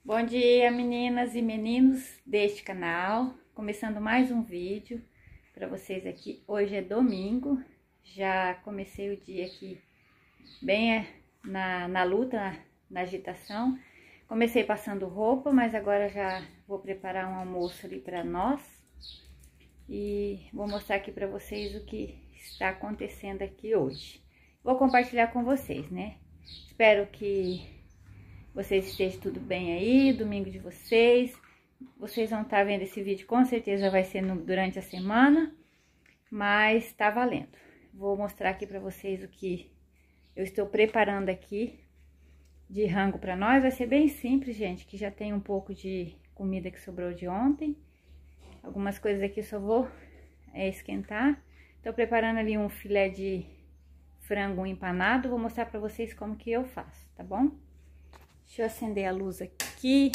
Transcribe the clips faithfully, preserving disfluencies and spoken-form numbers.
Bom dia, meninas e meninos deste canal, começando mais um vídeo para vocês aqui. Hoje é domingo, já comecei o dia aqui bem na, na luta, na, na agitação. Comecei passando roupa, mas agora já vou preparar um almoço ali para nós e vou mostrar aqui para vocês o que está acontecendo aqui hoje. Vou compartilhar com vocês, né? Espero que vocês estejam tudo bem aí, domingo de vocês. Vocês vão estar vendo esse vídeo, com certeza vai ser no, durante a semana, mas tá valendo. Vou mostrar aqui pra vocês o que eu estou preparando aqui de rango pra nós. Vai ser bem simples, gente, que já tem um pouco de comida que sobrou de ontem. Algumas coisas aqui eu só vou é, esquentar. Tô preparando ali um filé de frango empanado, vou mostrar pra vocês como que eu faço, tá bom? Deixa eu acender a luz aqui.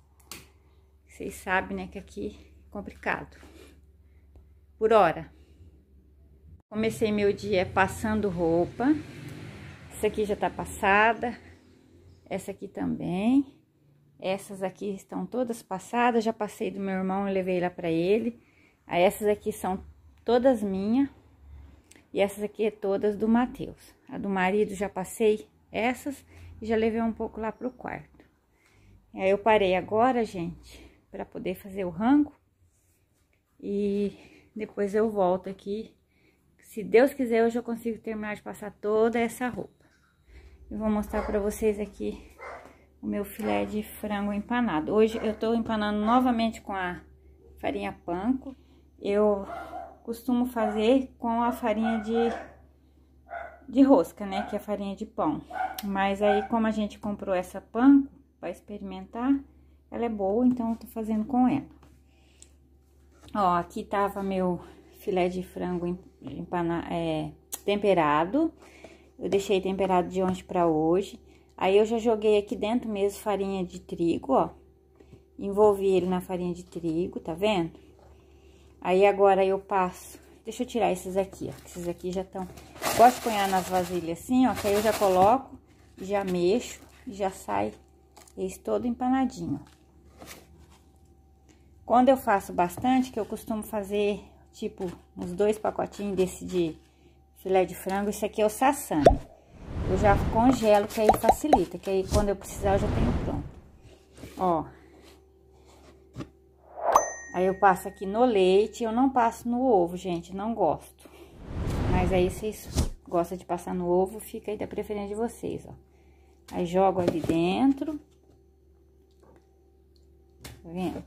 Vocês sabem, né, que aqui é complicado. Por hora. Comecei meu dia passando roupa. Essa aqui já tá passada. Essa aqui também. Essas aqui estão todas passadas. Já passei do meu irmão e levei lá pra ele. Aí essas aqui são todas minhas. E essas aqui é todas do Matheus. A do marido já passei essas. E já levei um pouco lá pro quarto. Aí eu parei agora, gente, para poder fazer o rango. E depois eu volto aqui. Se Deus quiser, hoje eu consigo terminar de passar toda essa roupa. Eu vou mostrar para vocês aqui o meu filé de frango empanado. Hoje eu tô empanando novamente com a farinha panko. Eu costumo fazer com a farinha de... de rosca, né, que é farinha de pão. Mas aí, como a gente comprou essa panko para experimentar, ela é boa, então eu tô fazendo com ela. Ó, aqui tava meu filé de frango empana, é, temperado. Eu deixei temperado de ontem para hoje. Aí eu já joguei aqui dentro mesmo farinha de trigo, ó. Envolvi ele na farinha de trigo, tá vendo? Aí agora eu passo... Deixa eu tirar esses aqui, ó. Esses aqui já estão... Gosto de pôr nas vasilhas assim, ó. Que aí eu já coloco, já mexo e já sai esse todo empanadinho. Quando eu faço bastante, que eu costumo fazer, tipo, uns dois pacotinhos desse de filé de frango. Esse aqui é o sassami. Eu já congelo, que aí facilita. Que aí quando eu precisar, eu já tenho pronto. Ó. Aí eu passo aqui no leite, eu não passo no ovo, gente, não gosto. Mas aí vocês gostam de passar no ovo, fica aí da preferência de vocês, ó. Aí jogo ali dentro. Tá vendo?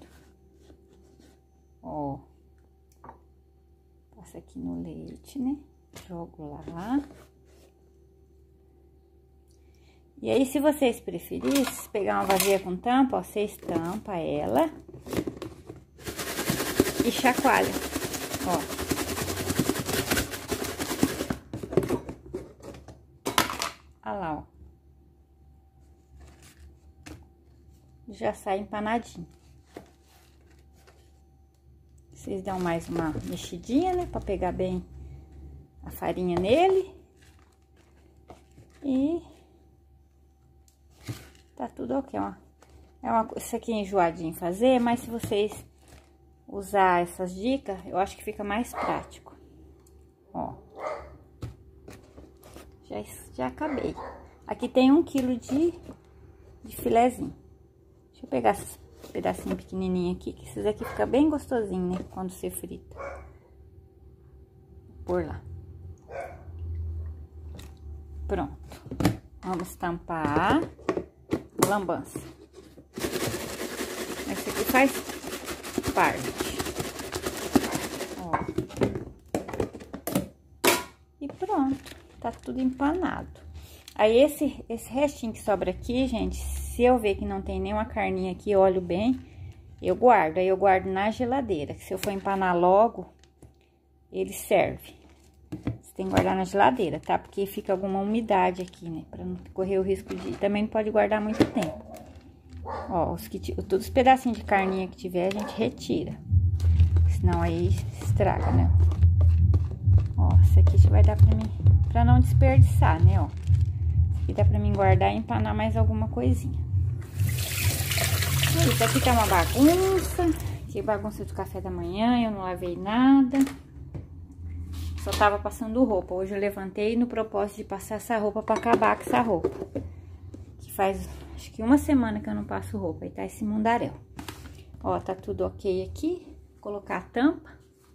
Ó. Passa aqui no leite, né? Jogo lá. E aí, se vocês preferirem, se pegar uma vasilha com tampa, ó, vocês tampa ela. E chacoalha, ó. Olha lá, ó. Já sai empanadinho. Vocês dão mais uma mexidinha, né? Pra pegar bem a farinha nele. E... tá tudo ok, ó. É uma... Isso aqui é enjoadinho fazer, mas se vocês... usar essas dicas, eu acho que fica mais prático. Ó. Já, já acabei. Aqui tem um quilo de, de filezinho. Deixa eu pegar esses pedacinhos pequenininhos aqui, que esses aqui fica bem gostosinho, né? Quando você frita. Por lá. Pronto. Vamos tampar a lambança. Esse aqui faz... parte. Ó. E pronto, tá tudo empanado. Aí esse esse restinho que sobra aqui, gente, se eu ver que não tem nenhuma carninha aqui, eu olho bem, eu guardo. Aí eu guardo na geladeira, que se eu for empanar logo, ele serve. Você tem que guardar na geladeira, tá? Porque fica alguma umidade aqui, né? Pra não correr o risco de... Também não pode guardar muito tempo. Ó, os que, todos os pedacinhos de carninha que tiver, a gente retira. Senão aí estraga, né? Ó, esse aqui já vai dar pra mim, pra não desperdiçar, né, ó. Esse aqui dá pra mim guardar e empanar mais alguma coisinha. Isso aqui tá uma bagunça. Que bagunça do café da manhã, eu não lavei nada. Só tava passando roupa. Hoje eu levantei no propósito de passar essa roupa pra acabar com essa roupa. Que faz, acho que uma semana que eu não passo roupa. E tá esse mundaréu. Ó, tá tudo ok aqui. Vou colocar a tampa.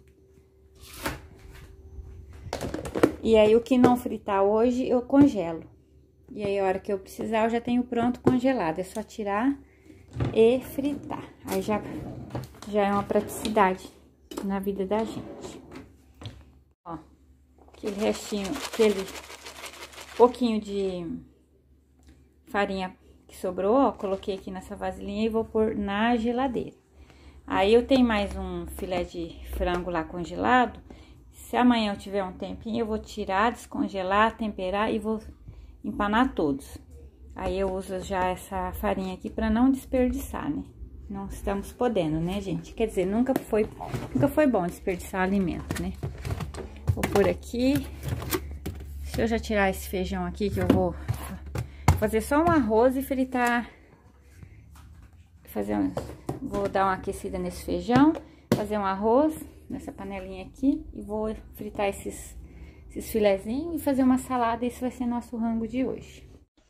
E aí, o que não fritar hoje, eu congelo. E aí, a hora que eu precisar, eu já tenho pronto congelado. É só tirar e fritar. Aí, já, já é uma praticidade na vida da gente. Ó, aquele restinho, aquele pouquinho de farinha que sobrou, ó, coloquei aqui nessa vasilhinha e vou pôr na geladeira. Aí, eu tenho mais um filé de frango lá congelado. Se amanhã eu tiver um tempinho, eu vou tirar, descongelar, temperar e vou empanar todos. Aí eu uso já essa farinha aqui para não desperdiçar, né? Não estamos podendo, né, gente? Quer dizer, nunca foi, nunca foi bom desperdiçar alimento, né? Vou pôr aqui. Deixa eu já tirar esse feijão aqui, que eu vou fazer só um arroz e fritar. Fazer um, vou dar uma aquecida nesse feijão, fazer um arroz nessa panelinha aqui e vou fritar esses, esses filezinhos e fazer uma salada. Esse vai ser nosso rango de hoje.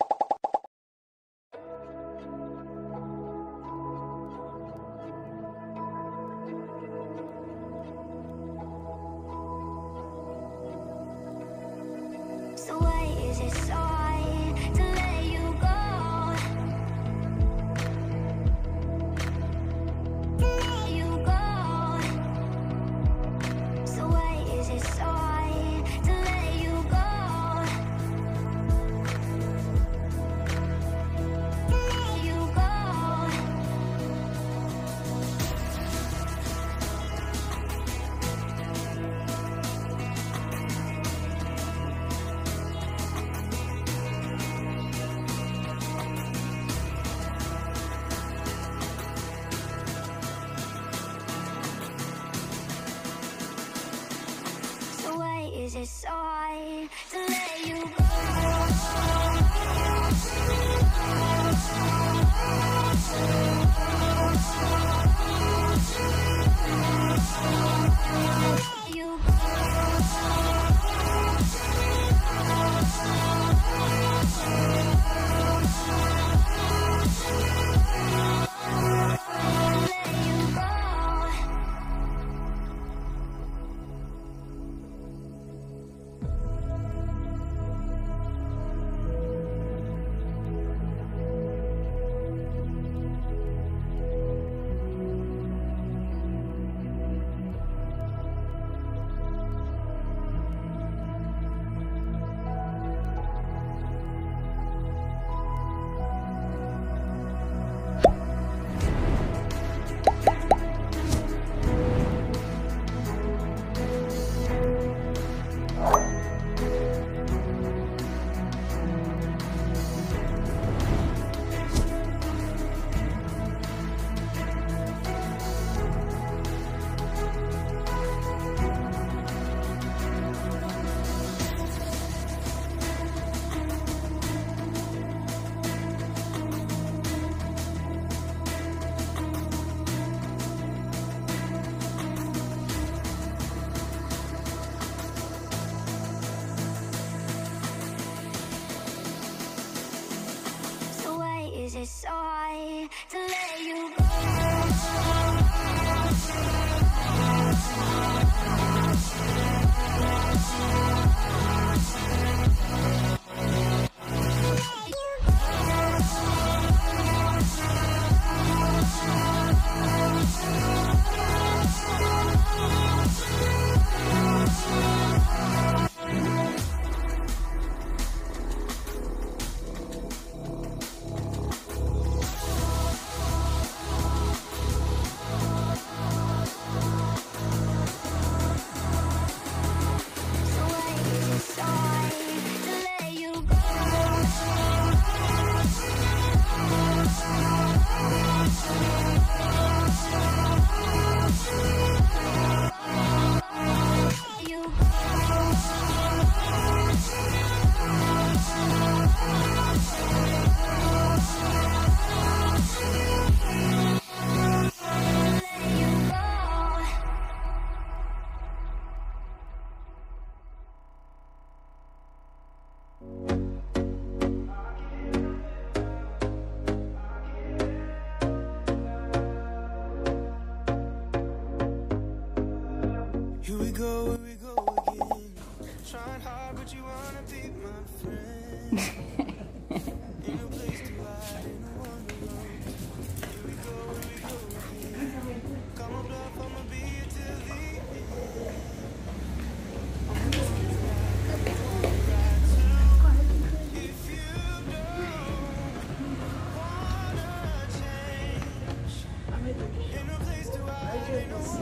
So why is it so hard to let you go? To let you go. So why is it so hard to let you go? To let you go. So why is it so hard to let you go? Let you go.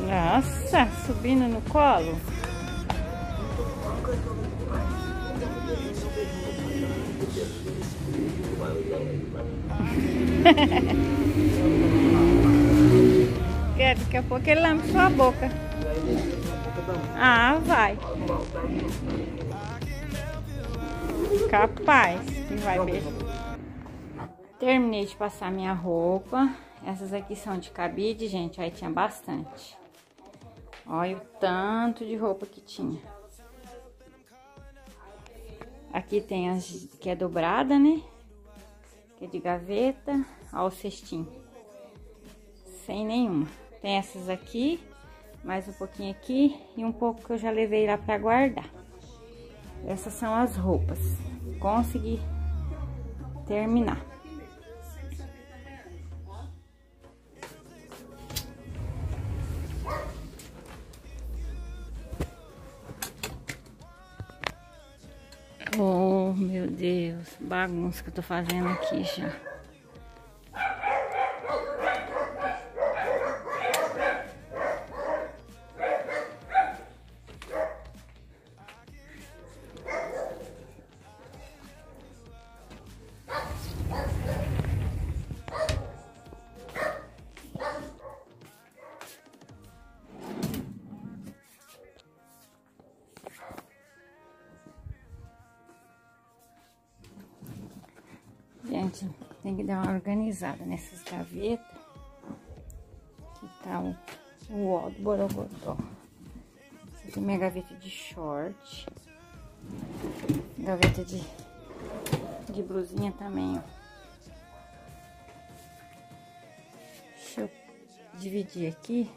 Nossa, subindo no colo. Daqui a pouco ele lambe sua boca. Ah, vai. Capaz que vai beijar. Terminei de passar minha roupa. Essas aqui são de cabide, gente. Aí tinha bastante. Olha o tanto de roupa que tinha. Aqui tem as que é dobrada, né? Que é de gaveta. Olha o cestinho. Sem nenhuma. Tem essas aqui, mais um pouquinho aqui e um pouco que eu já levei lá pra guardar. Essas são as roupas. Consegui terminar. Oh, meu Deus, bagunça que eu tô fazendo aqui já. Gente, tem que dar uma organizada nessas gavetas. Aqui tá o, o ó do borogodó. Essa aqui é minha gaveta de short. Gaveta de, de blusinha também, ó. Deixa eu dividir aqui.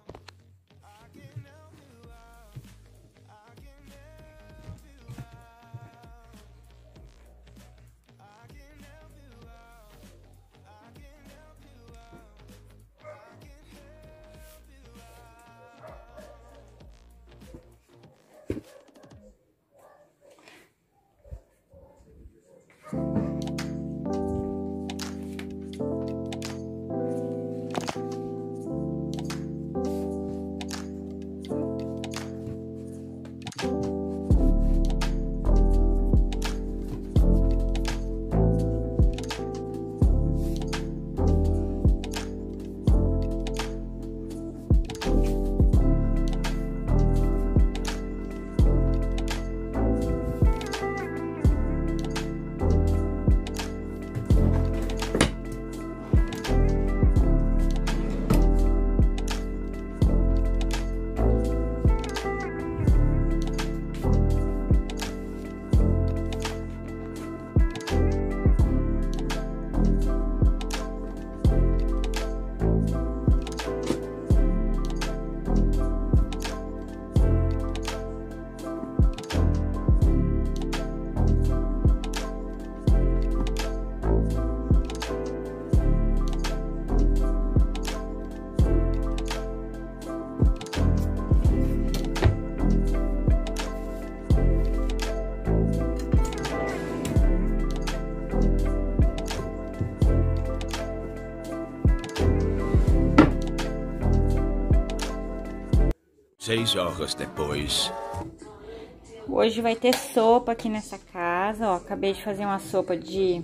Seis horas depois. Hoje vai ter sopa aqui nessa casa, ó. Acabei de fazer uma sopa de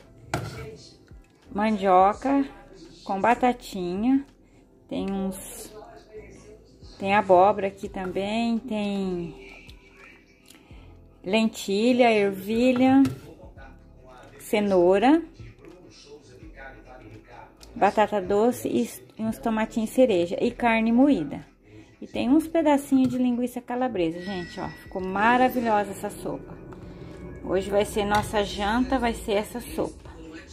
mandioca com batatinha. Tem uns... Tem abóbora aqui também, tem lentilha, ervilha, cenoura, batata doce e uns tomatinhos cereja e carne moída. E tem uns pedacinhos de linguiça calabresa, gente, ó. Ficou maravilhosa essa sopa. Hoje vai ser nossa janta, vai ser essa sopa.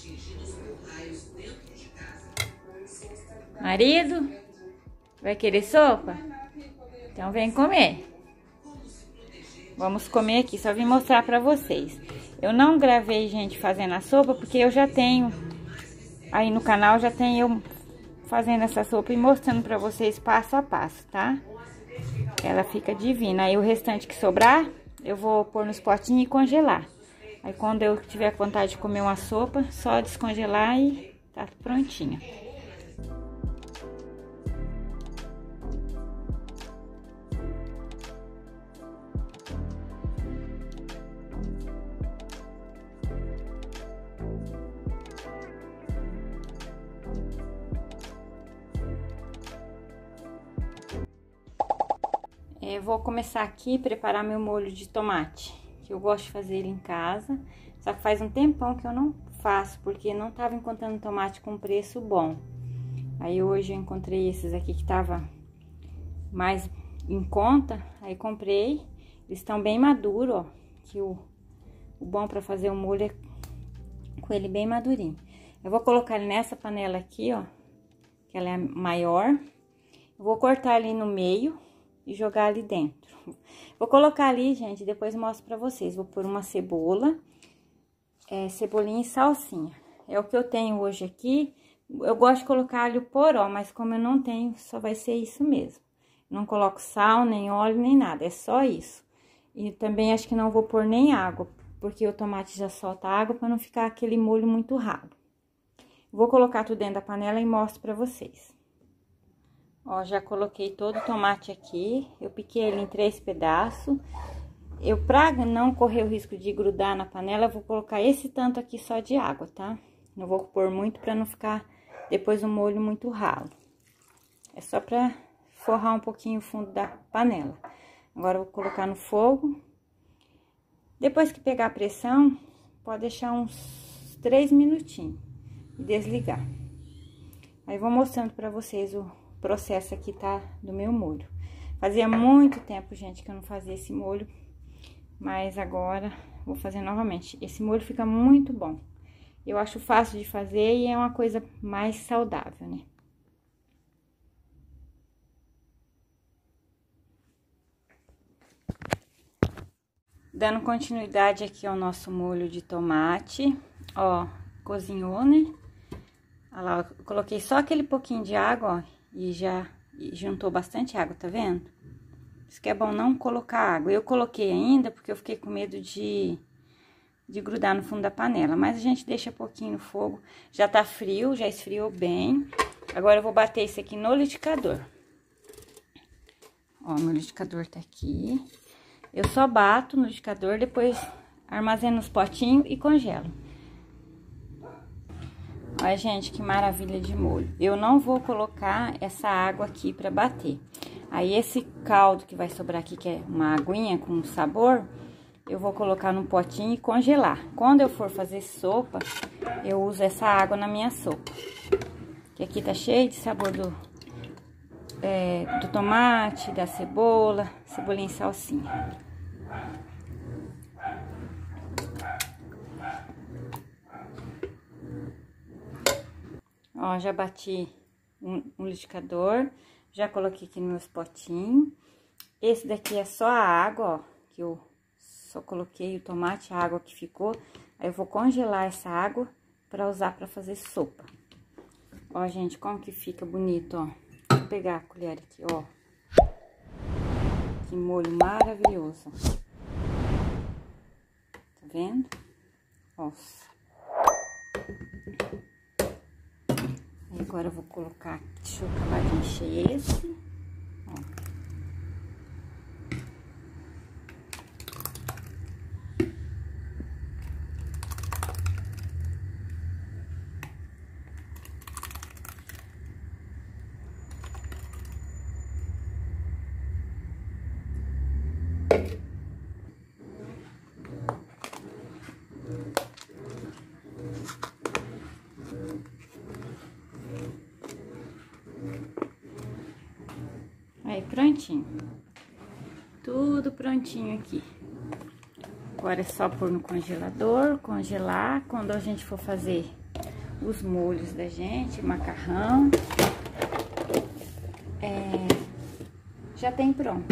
Marido, vai querer sopa? Então vem comer. Vamos comer aqui, só vim mostrar pra vocês. Eu não gravei, gente, fazendo a sopa, porque eu já tenho... Aí no canal já tem eu... fazendo essa sopa e mostrando pra vocês passo a passo, tá? Ela fica divina. Aí o restante que sobrar, eu vou pôr nos potinhos e congelar. Aí quando eu tiver vontade de comer uma sopa, só descongelar e tá prontinha. É, vou começar aqui a preparar meu molho de tomate, que eu gosto de fazer ele em casa, só que faz um tempão que eu não faço, porque não tava encontrando tomate com preço bom. Aí hoje eu encontrei esses aqui que tava mais em conta, aí comprei. Eles estão bem maduros, ó, que o, o bom para fazer o molho é com ele bem madurinho. Eu vou colocar ele nessa panela aqui, ó, que ela é maior. Eu vou cortar ali no meio e jogar ali dentro. Vou colocar ali, gente, depois mostro pra vocês. Vou pôr uma cebola, é, cebolinha e salsinha. É o que eu tenho hoje aqui. Eu gosto de colocar alho poró, mas como eu não tenho, só vai ser isso mesmo. Não coloco sal, nem óleo, nem nada, é só isso. E também acho que não vou pôr nem água, porque o tomate já solta água para não ficar aquele molho muito ralo. Vou colocar tudo dentro da panela e mostro pra vocês. Ó, já coloquei todo o tomate aqui, eu piquei ele em três pedaços. Eu, pra não correr o risco de grudar na panela, eu vou colocar esse tanto aqui só de água, tá? Não vou pôr muito pra não ficar depois o molho muito ralo. É só pra forrar um pouquinho o fundo da panela. Agora eu vou colocar no fogo. Depois que pegar a pressão, pode deixar uns três minutinhos e desligar. Aí vou mostrando pra vocês o processo aqui, tá? Do meu molho. Fazia muito tempo, gente, que eu não fazia esse molho, mas agora vou fazer novamente. Esse molho fica muito bom. Eu acho fácil de fazer e é uma coisa mais saudável, né? Dando continuidade aqui ao nosso molho de tomate, ó, cozinhou, né? Olha lá, eu coloquei só aquele pouquinho de água, ó, e já juntou bastante água, tá vendo? Isso que é bom não colocar água. Eu coloquei ainda porque eu fiquei com medo de, de grudar no fundo da panela, mas a gente deixa pouquinho no fogo. Já tá frio, já esfriou bem. Agora eu vou bater isso aqui no liquidificador. Ó, meu liquidificador tá aqui. Eu só bato no liquidificador, depois armazeno nos potinhos e congelo. Olha, gente, que maravilha de molho. Eu não vou colocar essa água aqui pra bater. Aí, esse caldo que vai sobrar aqui, que é uma aguinha com sabor, eu vou colocar num potinho e congelar. Quando eu for fazer sopa, eu uso essa água na minha sopa. Que aqui tá cheio de sabor do, é, do tomate, da cebola, cebolinha e salsinha. Ó, já bati um, um liquidificador, já coloquei aqui nos meus potinhos. Esse daqui é só a água, ó, que eu só coloquei o tomate, a água que ficou. Aí eu vou congelar essa água pra usar pra fazer sopa. Ó, gente, como que fica bonito, ó. Vou pegar a colher aqui, ó. Que molho maravilhoso. Tá vendo? Nossa. Agora eu vou colocar, deixa eu acabar de encher esse, ó. Aí, prontinho. Tudo prontinho aqui. Agora é só pôr no congelador, congelar. Quando a gente for fazer os molhos da gente, macarrão, é, já tem pronto.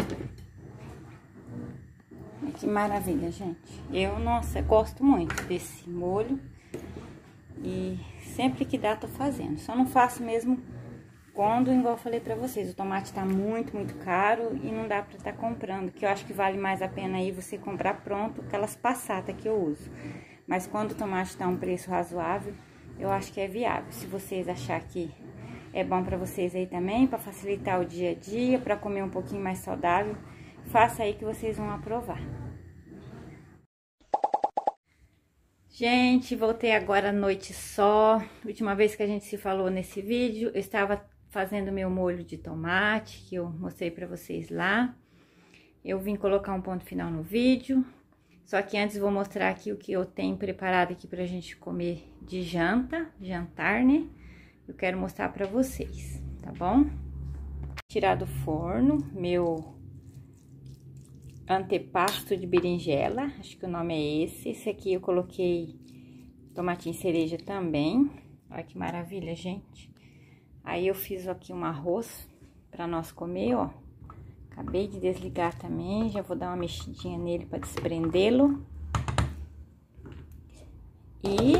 Que maravilha, gente. Eu, nossa, gosto muito desse molho. E sempre que dá, tô fazendo. Só não faço mesmo quando, igual eu falei pra vocês, o tomate tá muito, muito caro e não dá pra estar comprando. Que eu acho que vale mais a pena aí você comprar pronto, aquelas passatas que eu uso. Mas quando o tomate tá um preço razoável, eu acho que é viável. Se vocês acharem que é bom pra vocês aí também, pra facilitar o dia a dia, pra comer um pouquinho mais saudável, faça aí que vocês vão aprovar. Gente, voltei agora à noite só. Última vez que a gente se falou nesse vídeo, eu estava fazendo meu molho de tomate, que eu mostrei pra vocês lá. eu vim colocar um ponto final no vídeo. Só que antes vou mostrar aqui o que eu tenho preparado aqui pra gente comer de janta, jantar, né? Eu quero mostrar pra vocês, tá bom? Tirar do forno meu antepasto de berinjela, acho que o nome é esse. Esse aqui eu coloquei tomatinho cereja também. Olha que maravilha, gente. Aí eu fiz aqui um arroz pra nós comer, ó. Acabei de desligar também, já vou dar uma mexidinha nele para desprendê-lo. E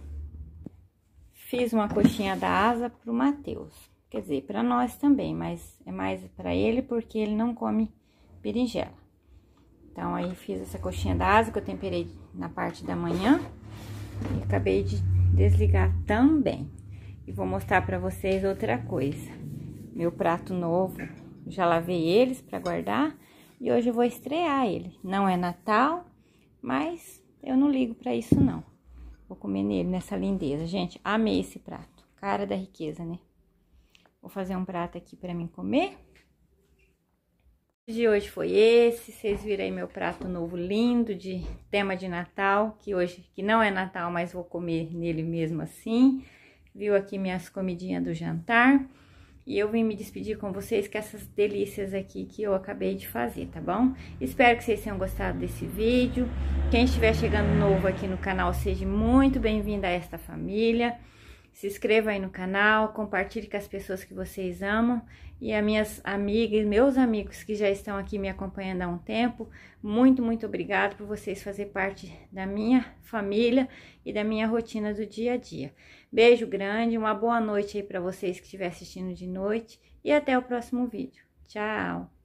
fiz uma coxinha da asa pro Matheus. Quer dizer, para nós também, mas é mais para ele porque ele não come berinjela. Então, aí fiz essa coxinha da asa que eu temperei na parte da manhã. E acabei de desligar também. E vou mostrar para vocês outra coisa. Meu prato novo. Já lavei eles para guardar e hoje eu vou estrear ele. Não é Natal, mas eu não ligo para isso não. Vou comer nele nessa lindeza. Gente, amei esse prato. Cara da riqueza, né? Vou fazer um prato aqui para mim comer. O de hoje foi esse. Vocês viram aí meu prato novo lindo de tema de Natal, que hoje que não é Natal, mas vou comer nele mesmo assim. Viu aqui minhas comidinhas do jantar. E eu vim me despedir com vocês com essas delícias aqui que eu acabei de fazer, tá bom? Espero que vocês tenham gostado desse vídeo. Quem estiver chegando novo aqui no canal, seja muito bem-vindo a esta família. Se inscreva aí no canal, compartilhe com as pessoas que vocês amam. E as minhas amigas, meus amigos que já estão aqui me acompanhando há um tempo, muito, muito obrigado por vocês fazerem parte da minha família e da minha rotina do dia a dia. Beijo grande, uma boa noite aí para vocês que estiverem assistindo de noite e até o próximo vídeo. Tchau!